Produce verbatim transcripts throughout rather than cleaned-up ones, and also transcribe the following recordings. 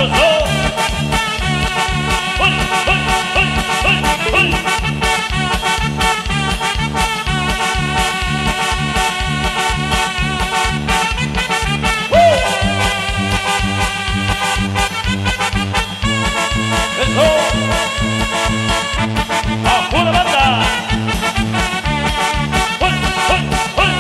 sabroso. ¡Uy, uy, uy, uy, uy! ¡Eso! ¡A pura banda! ¡Uy, uy, uy!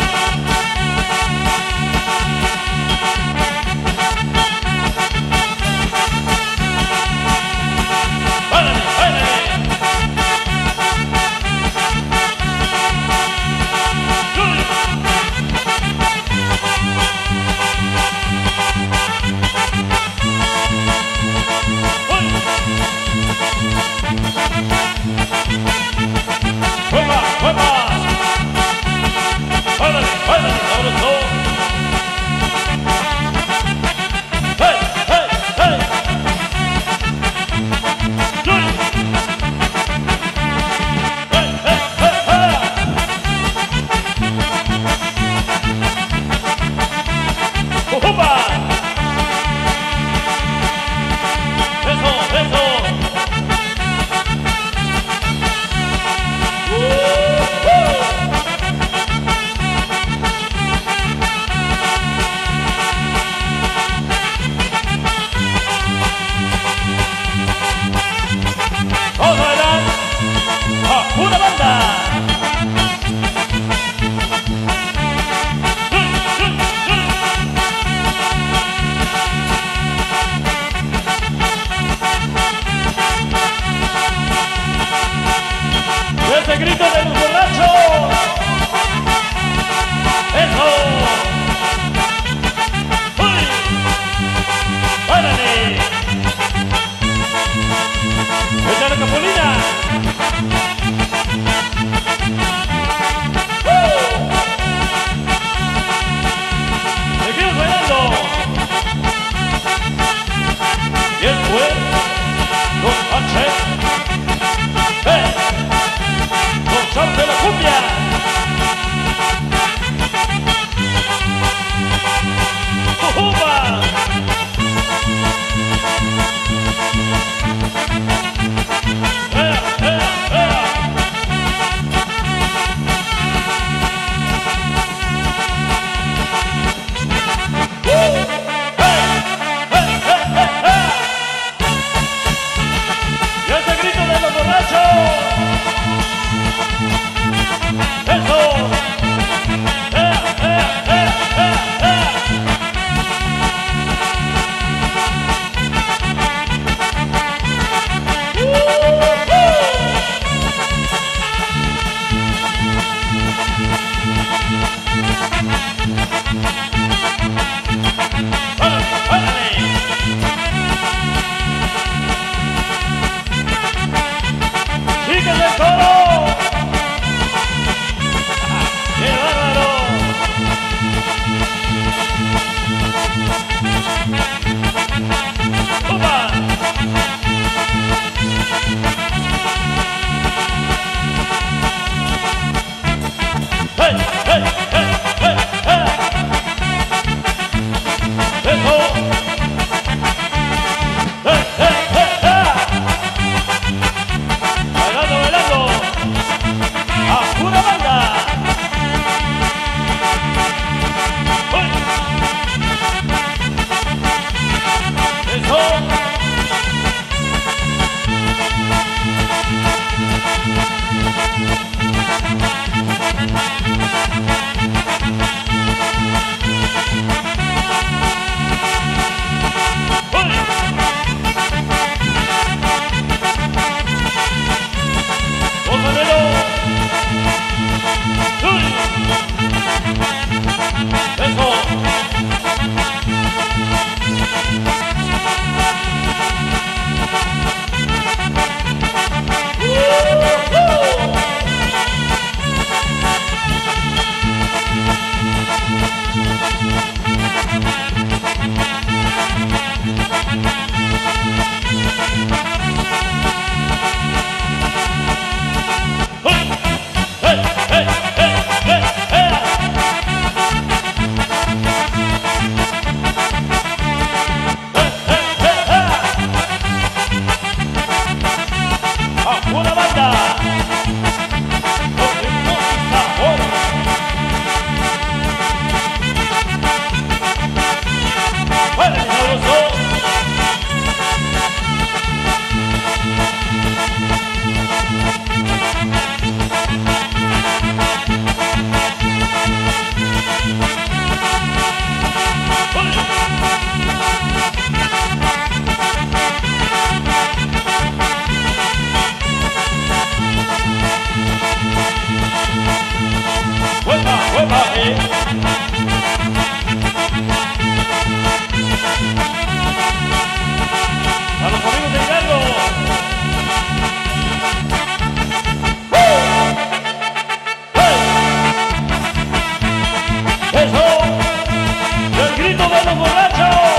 de los borrachos.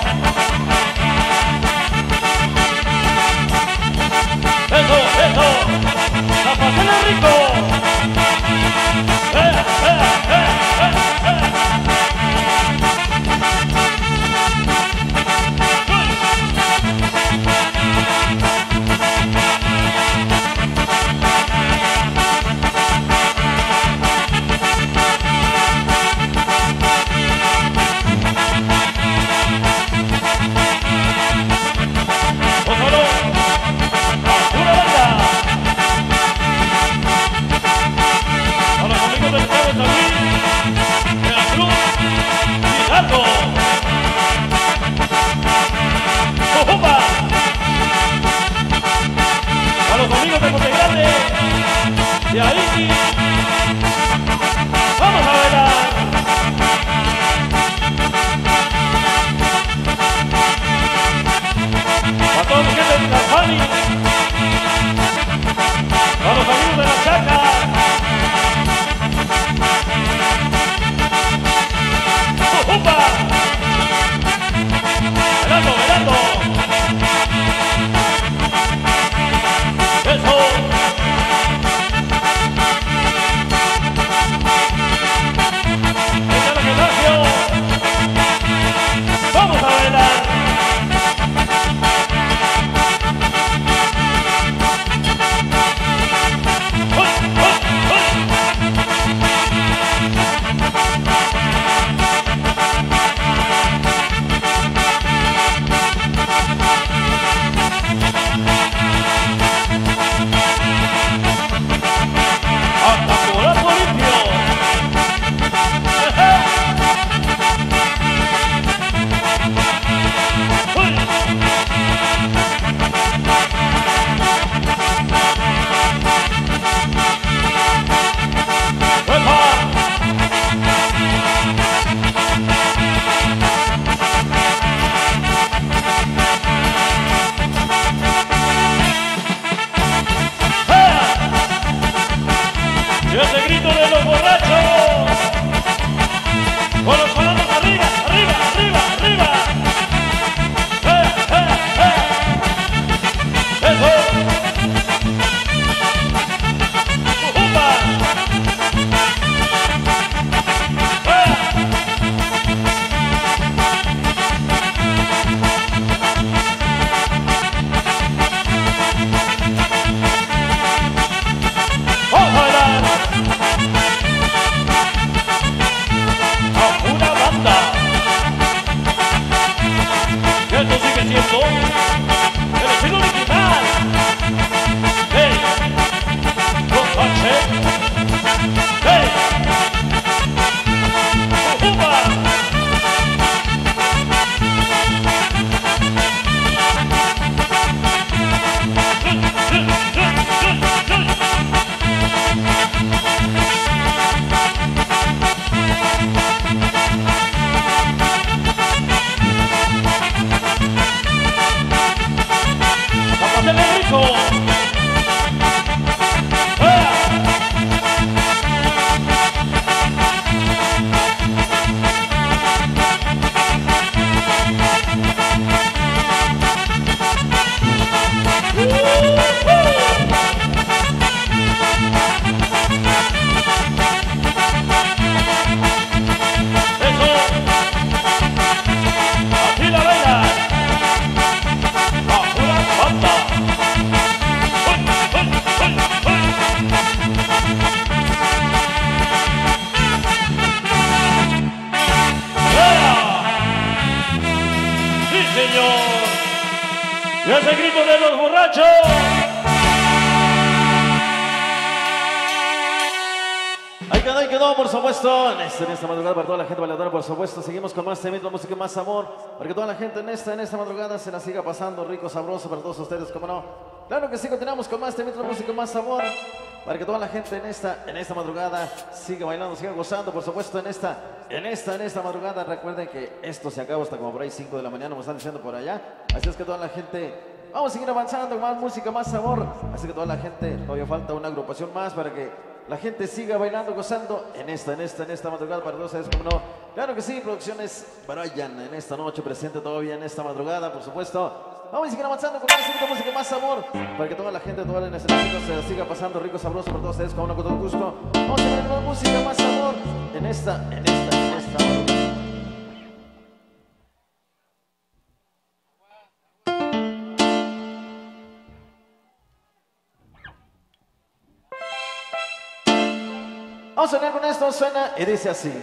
Eso, eso. La pasela rico. Eh, eh, eh, eh, eh. A los amigos de Monte Grande, de ahí sí, vamos a bailar. A todos los que de Calfani, a los amigos de la Chaca, ¡Upa! ¡Velando, velando! ¡Eso! ¡Échale que nació! ¡Vamos a bailar! ¡Uy, uy, uy! ¡Hasta corazón limpio! Y ese grito de los borrachos, con los manos arriba, arriba, arriba, arriba. ¡Eh, eh, eh! ¡Eso! ¡Ujupa! ¡Eh! ¡Vamos a bailar! Esto sigue siendo el estilo original. ¡Hey! ¡Los Sánchez! ¡Hey! ¡Upa! ¡Pásale rico! ¡Eh! ¡Eso! ¡Aquí la baila! ¡A pura banda! ¡Sí, señor! ¡Y ese grito de los borrachos! Ahí quedó, ahí quedó, por supuesto. En esta, en esta madrugada para toda la gente bailadora, por supuesto. Seguimos con más temas, música, más amor. Para que toda la gente en esta, en esta madrugada se la siga pasando rico, sabroso para todos ustedes, ¿cómo no? Claro que sí, continuamos con más temas, música, más amor. Para que toda la gente en esta, en esta madrugada siga bailando, siga gozando, por supuesto, en esta, en esta, en esta madrugada. Recuerden que esto se acaba hasta como por ahí cinco de la mañana, me están diciendo por allá. Así es que toda la gente, vamos a seguir avanzando con más música, más sabor. Así que toda la gente, todavía falta una agrupación más para que la gente siga bailando, gozando en esta, en esta, en esta madrugada para todos ustedes, como no. Claro que sí, Producciones Brian en esta noche presente todavía en esta madrugada, por supuesto. Vamos a seguir avanzando con más música, más sabor, para que toda la gente, toda la escena se la siga pasando rico, sabroso para todos ustedes, como no, con todo gusto. Vamos a tener más música, más sabor en esta, en esta, en esta madrugada. Vamos a ver con esto, suena y dice así.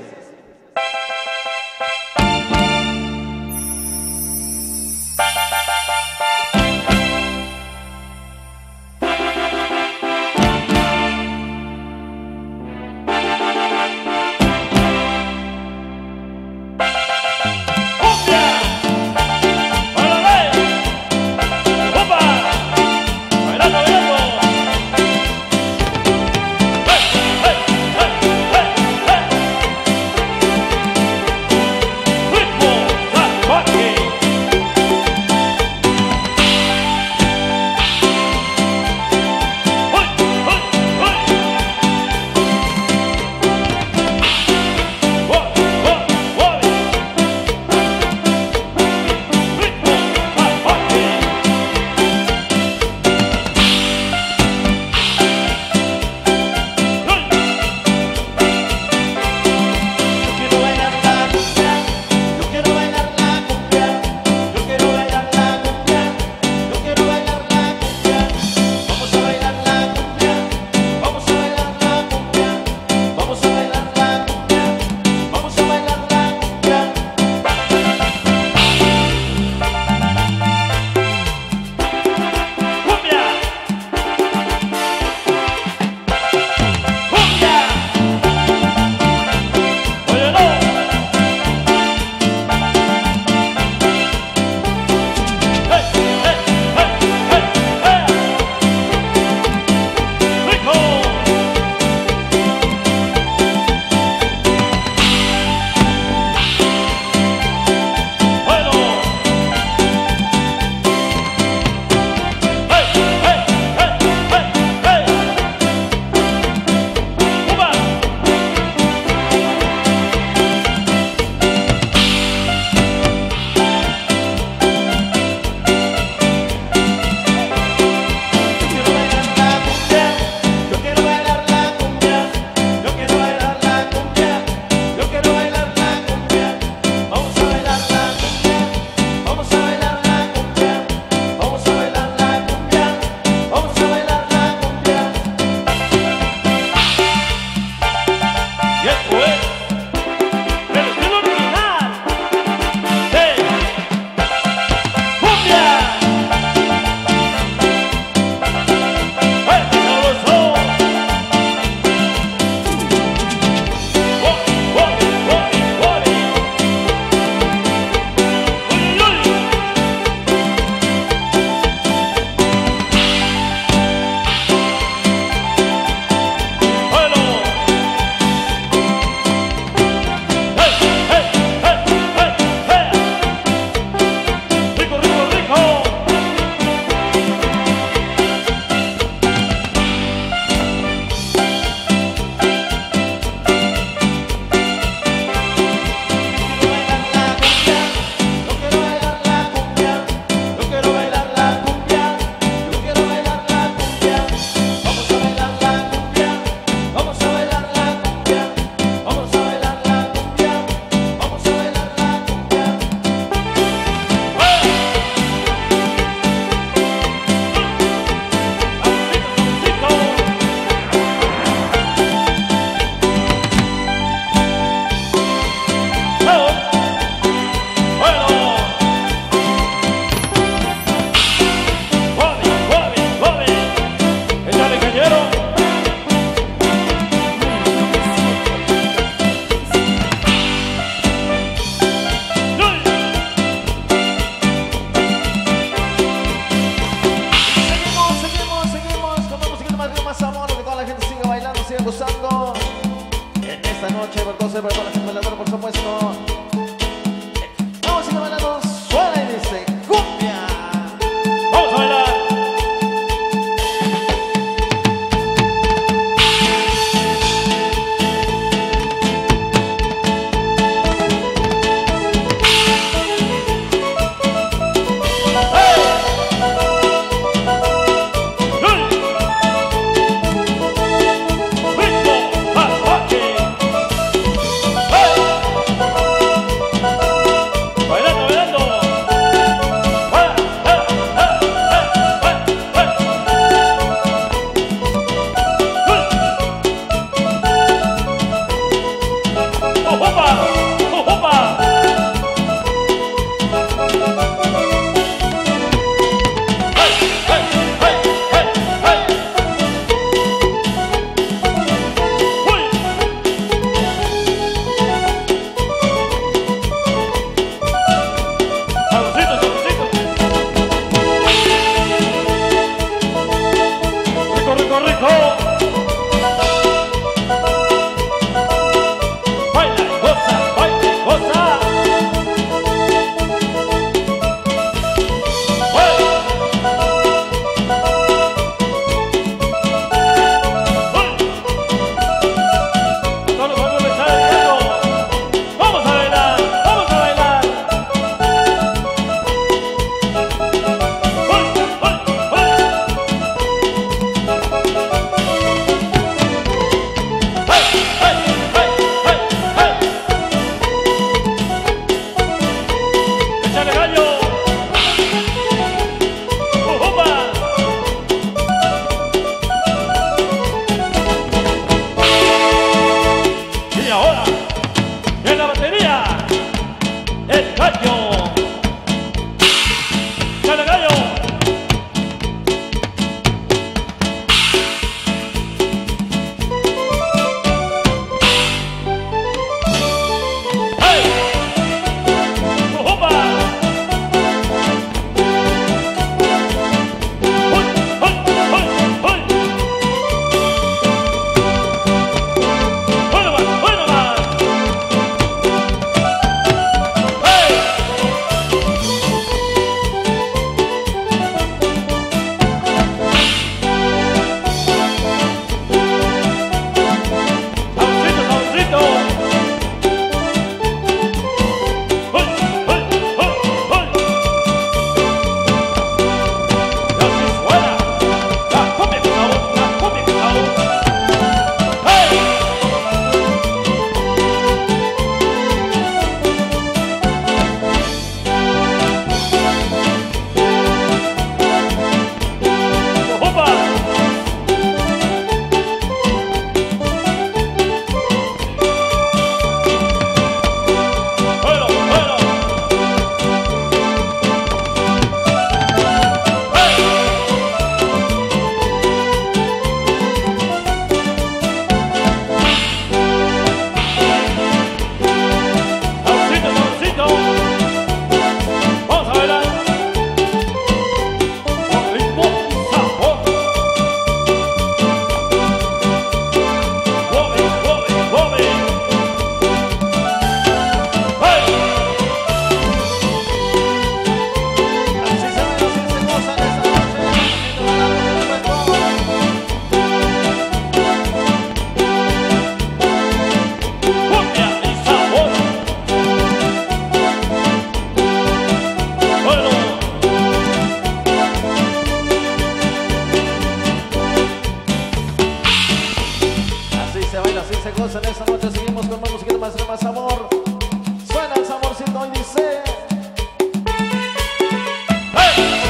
gallo. Dale, gallo. ¡Hey! ¡Opa! ¡Uy! ¡Uy! ¡Uy! ¡Uy! ¡Bueno más! ¡Bueno más! ¡Hey! ¡Saborcito, saborcito! ¡Uy! ¡Uy! ¡Uy! ¡Uy! ¡Y así suena! ¡La cumbia que sabor! ¡La cumbia que sabor! ¡Hey! ¡Opa! ¡Bueno, bueno! ¡Hey! ¡Saborcito, saborcito! ¡Vamos a bailar! ¡Con ritmo y sabor! ¡Suave, suave, suave! ¡Hey! Así se baila, así se goza en esta noche. ¡Cumbia y sabor! ¡Bueno! Así se baila, así se goza en esta noche. Seguimos con más música, más, más sabor. Suena el saborcito y dice. ¡Hey!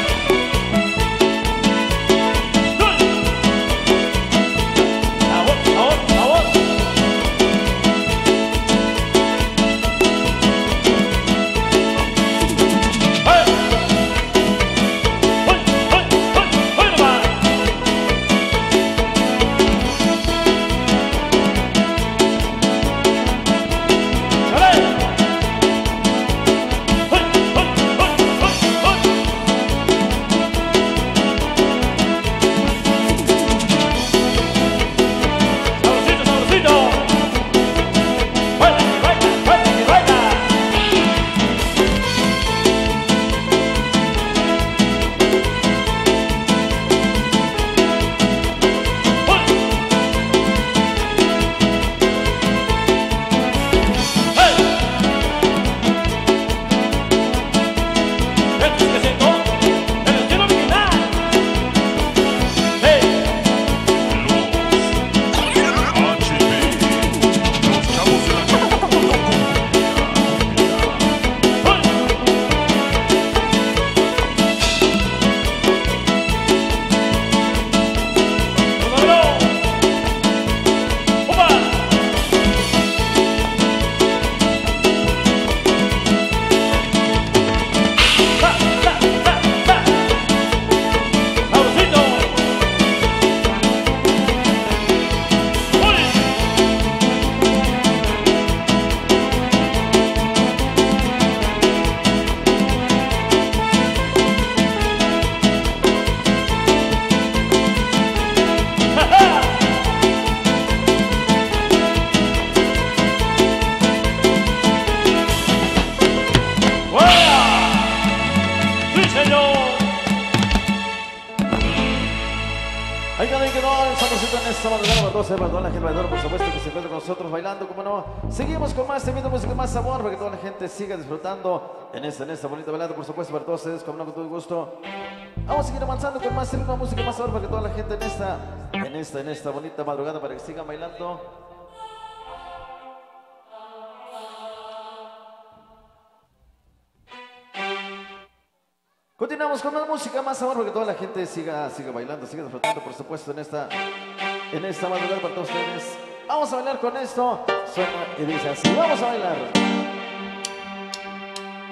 ¡Uy! ¡Sabor, sabor, sabor! ¡Hey! ¡Uy, uy, uy! ¡Uy nomás! ¡Chale! ¡Uy, uy, uy, uy, uy! ¡Saborcito, saborcito! ¡Baila, que baila, baila, que baila! ¡Uy! ¡Hey! ¡Esto es que siento el estilo original! ¡Hey! H B, los chavos de la Ahí quedó, ahí quedó el saborcito en esta madrugada para todos, para toda la gente bailadora, por supuesto, que se encuentra con nosotros bailando, como no. Seguimos con más, temiendo música, más sabor, para que toda la gente siga disfrutando en esta, en esta bonita velada, por supuesto, para todos ustedes, como no, con todo gusto. Vamos a seguir avanzando con más ritmo, música, más sabor, para que toda la gente en esta, en esta, en esta bonita madrugada, para que sigan bailando. Continuamos con más música, más sabor, para que toda la gente siga, siga bailando, siga disfrutando, por supuesto, en esta, en esta madrugada para todos ustedes. Vamos a bailar con esto. Suena y dice así. Vamos a bailar.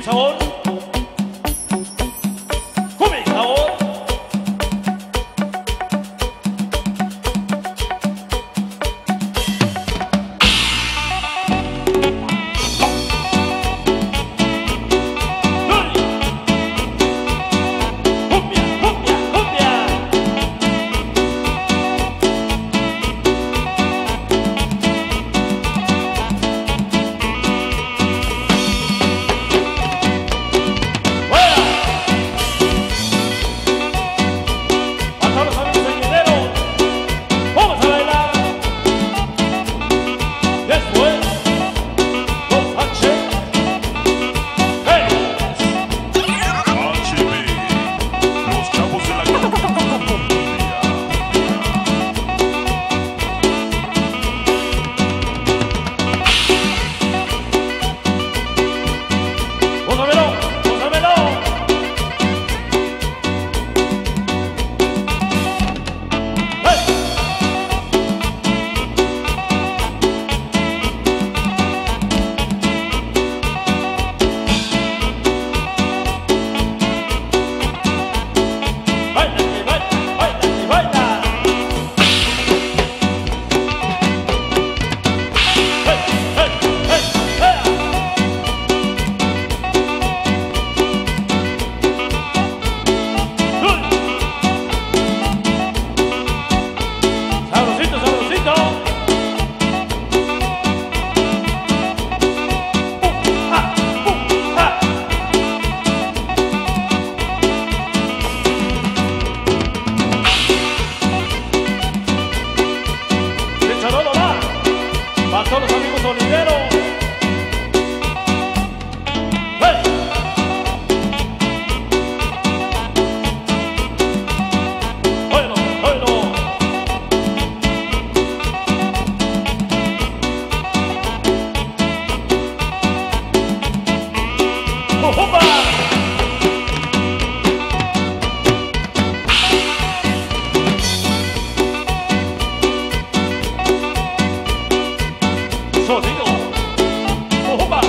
sabor. Cumbia y sabor. Todos los amigos sonideros. ¡Hey! ¡Oilo, oilo! ¡Ujumba! Sonido. ¡Ujumba!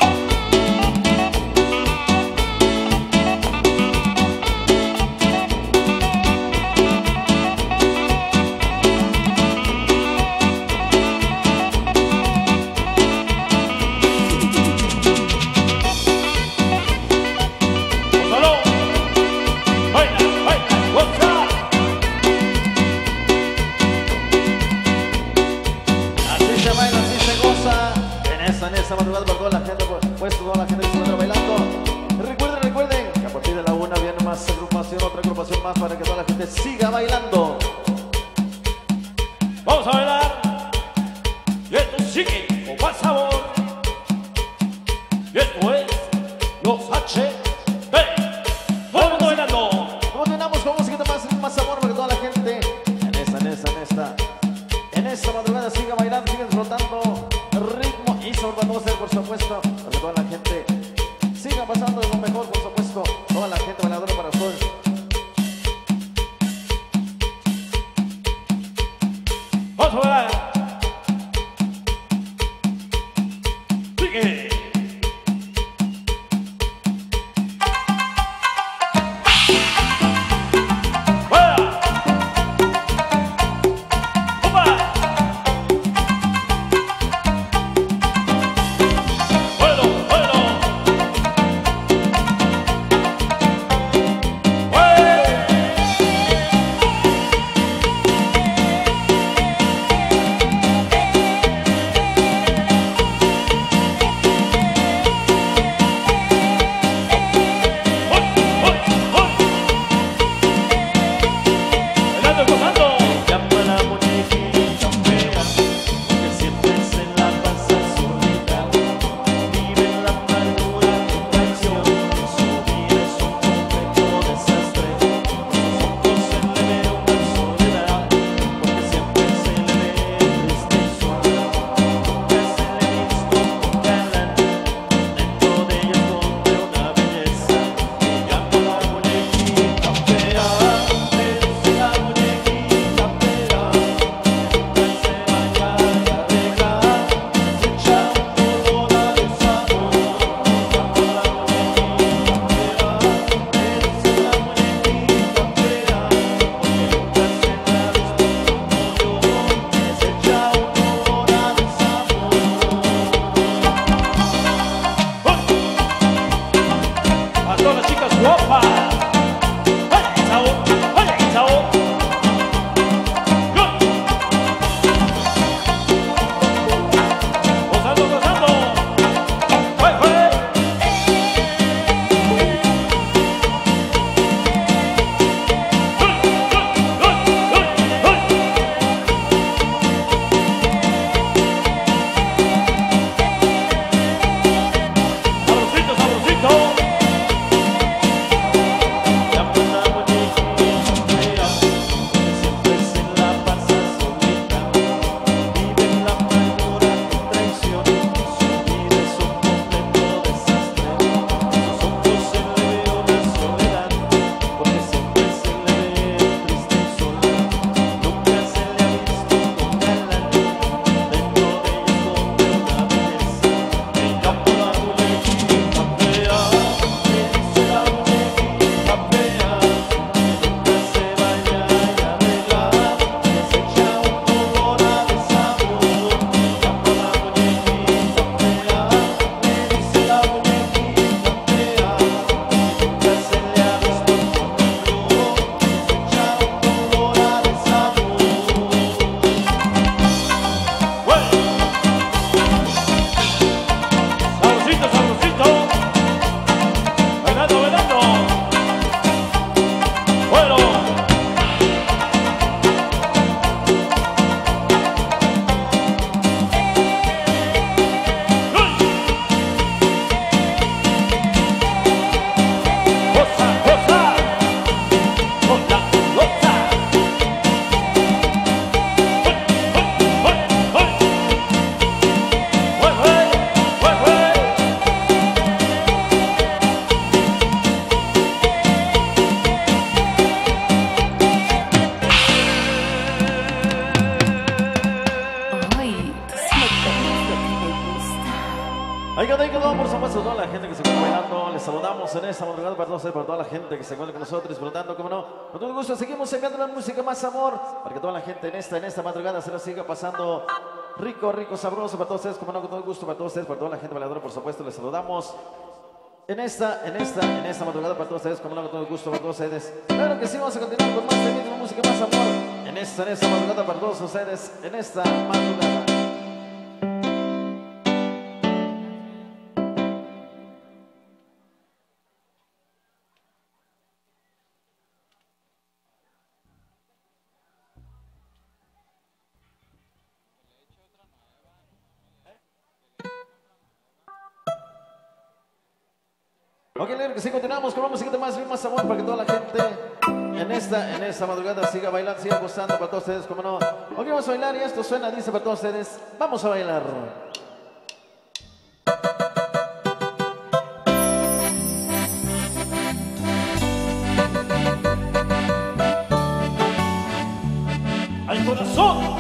¡Gózalo! ¡Baila, baila, goza! Así se baila, así se goza. En esa, en esa madrugada para toda la gente, pues toda la gente que se encuentra bailando. Recuerden, recuerden que a partir de la una viene más agrupación, otra agrupación más para que toda la gente siga bailando. Vamos a bailar. Y esto sigue con más sabor. Y esto es los H B. Todo el mundo bailando. Continuamos con música más, más sabor para que toda la gente en esta, en esta, en esta, en esta madrugada siga bailando, siga disfrutando el ritmo y sobre todo, por supuesto, para que toda la gente siga pasando de lo mejor, por supuesto, toda la gente bailadora para todos. Vamos a bailar. Sigue. Ahí quedó, ahí quedó, por supuesto, toda la gente que se encuentra bailando. Les saludamos en esta madrugada para todos, para toda la gente que se encuentra con nosotros disfrutando, como no. Con todo gusto seguimos enviando la música, más amor, para que toda la gente en esta, en esta madrugada se la siga pasando rico, rico, sabroso para todos ustedes, como no, con todo gusto para todos ustedes, para toda la gente bailadora, por supuesto, les saludamos. En esta, en esta, en esta madrugada para todos ustedes, como no, con todo gusto para todos ustedes. Claro que sí, vamos a continuar con más de la música, más amor. En esta, en esta madrugada para todos ustedes, en esta madrugada. Ok, claro que sí, continuamos con la música de más, más amor para que toda la gente en esta, en esta madrugada siga bailando, siga gozando para todos ustedes, como no. Ok, vamos a bailar y esto suena, dice para todos ustedes, vamos a bailar. ¡Al corazón!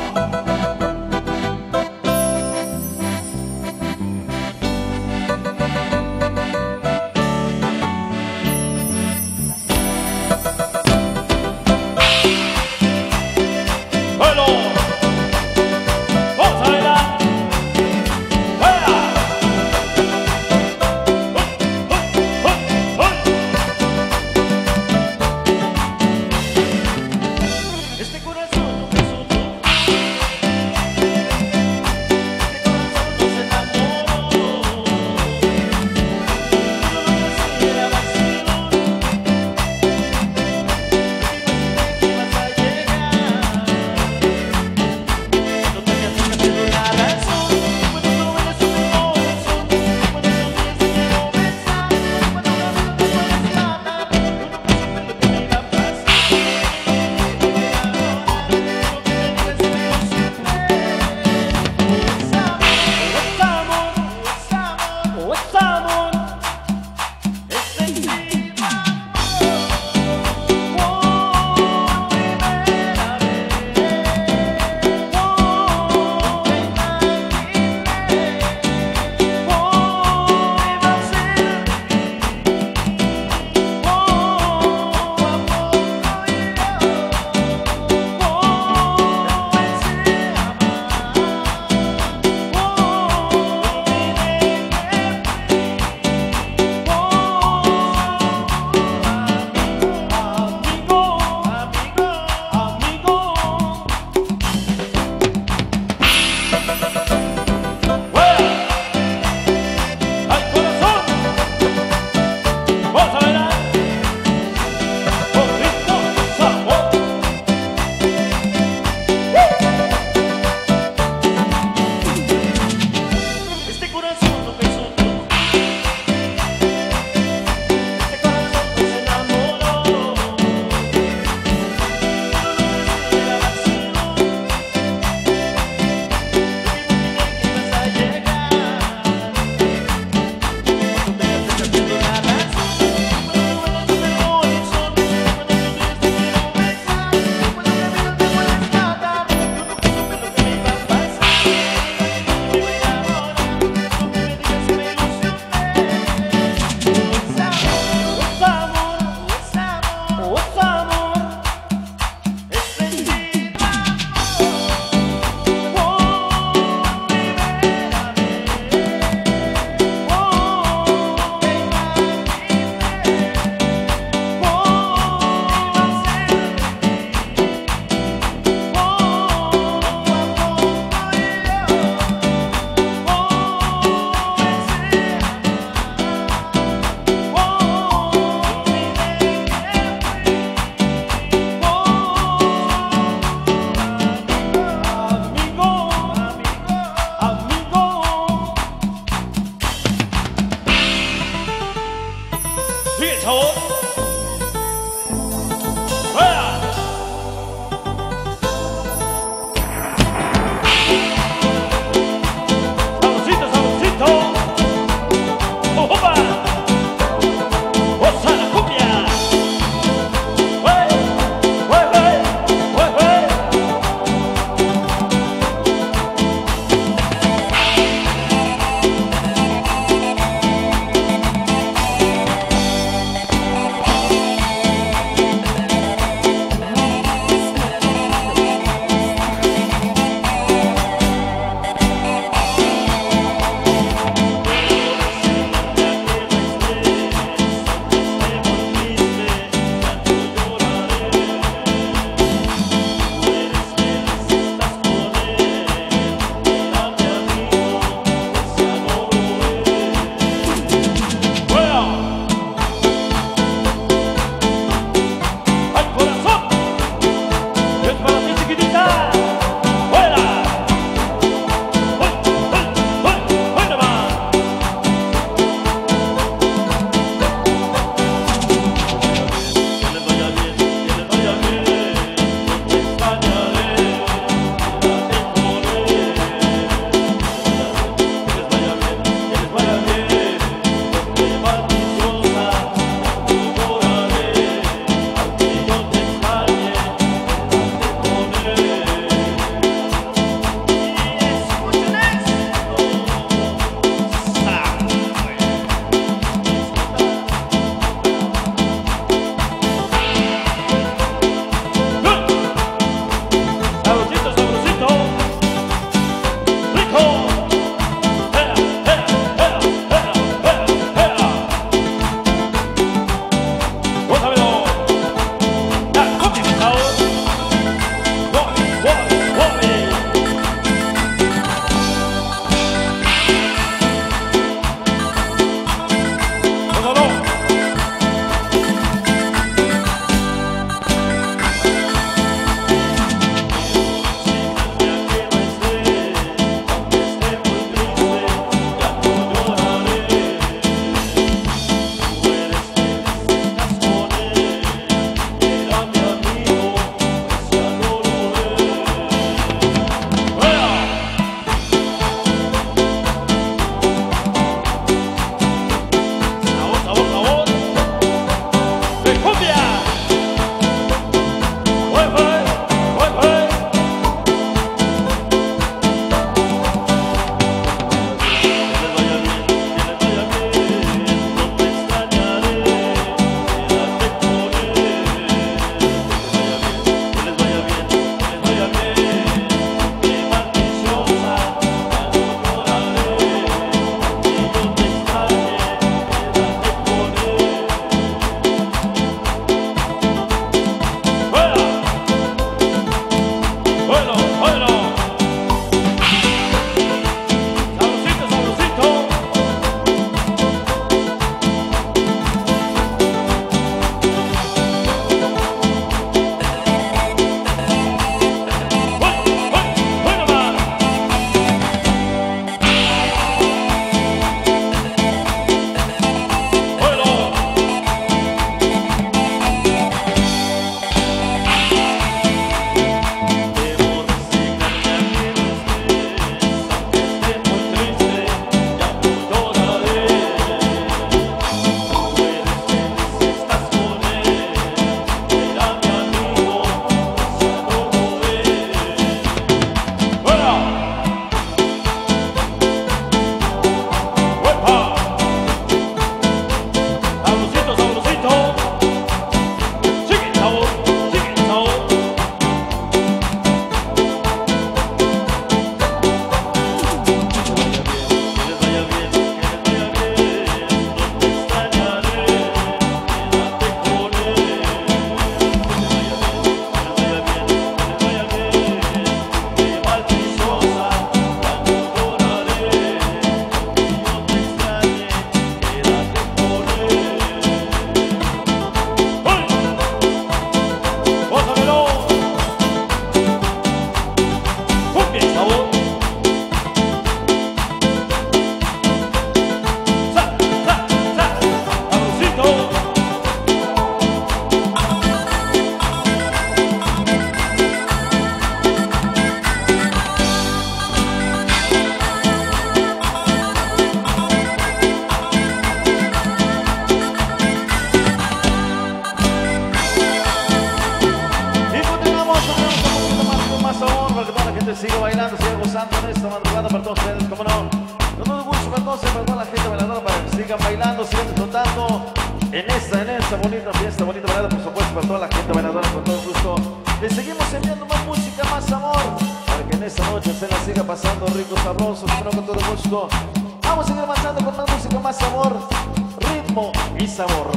música para toda la gente bailadora para que sigan bailando, sigan disfrutando en esta, en esta bonita fiesta, bonita balada, por supuesto, para toda la gente bailadora, con todo gusto. Les seguimos enviando más música, más amor, para que en esta noche se la siga pasando rico, sabroso, pero con todo gusto. Vamos a seguir avanzando con más música, más amor, ritmo y sabor.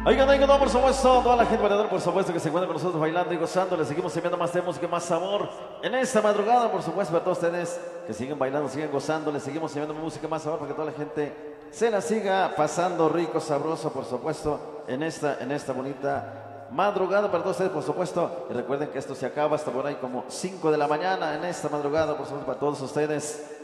Oigan, oigan, no, por supuesto, toda la gente bailadora, por supuesto, que se encuentra con nosotros bailando y gozando. Les seguimos enviando más de música, más sabor en esta madrugada, por supuesto, para todos ustedes que siguen bailando, siguen gozando. Les seguimos enviando música, más sabor para que toda la gente se la siga pasando rico, sabroso, por supuesto, en esta, en esta bonita madrugada para todos ustedes, por supuesto. Y recuerden que esto se acaba hasta por ahí como cinco de la mañana en esta madrugada, por supuesto, para todos ustedes.